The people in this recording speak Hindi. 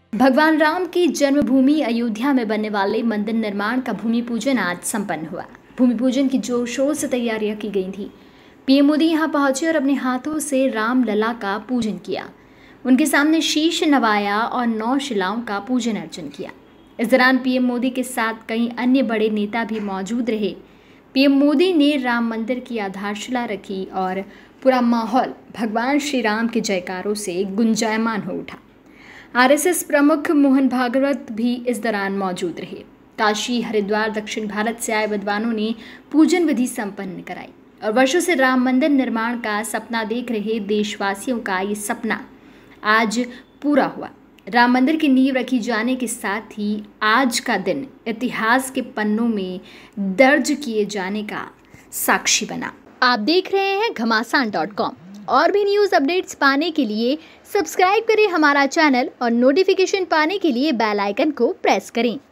भगवान राम की जन्मभूमि अयोध्या में बनने वाले मंदिर निर्माण का भूमि पूजन आज संपन्न हुआ। भूमि पूजन की जोर शोर से तैयारियां की गई थी। पीएम मोदी यहां पहुंचे और अपने हाथों से राम लला का पूजन किया। उनके सामने शीश नवाया और 9 शिलाओं का पूजन अर्चन किया। इस दौरान पीएम मोदी के साथ कई अन्य बड़े नेता भी मौजूद रहे। पीएम मोदी ने राम मंदिर की आधारशिला रखी और पूरा माहौल भगवान श्री राम के जयकारों से गुंजायमान हो उठा। आरएसएस प्रमुख मोहन भागवत भी इस दौरान मौजूद रहे। काशी, हरिद्वार, दक्षिण भारत से आए विद्वानों ने पूजन विधि संपन्न कराई और वर्षों से राम मंदिर निर्माण का सपना देख रहे देशवासियों का ये सपना आज पूरा हुआ। राम मंदिर की नींव रखी जाने के साथ ही आज का दिन इतिहास के पन्नों में दर्ज किए जाने का साक्षी बना। आप देख रहे हैं घमासान.com। और भी न्यूज़ अपडेट्स पाने के लिए सब्सक्राइब करें हमारा चैनल और नोटिफिकेशन पाने के लिए बेल आइकन को प्रेस करें।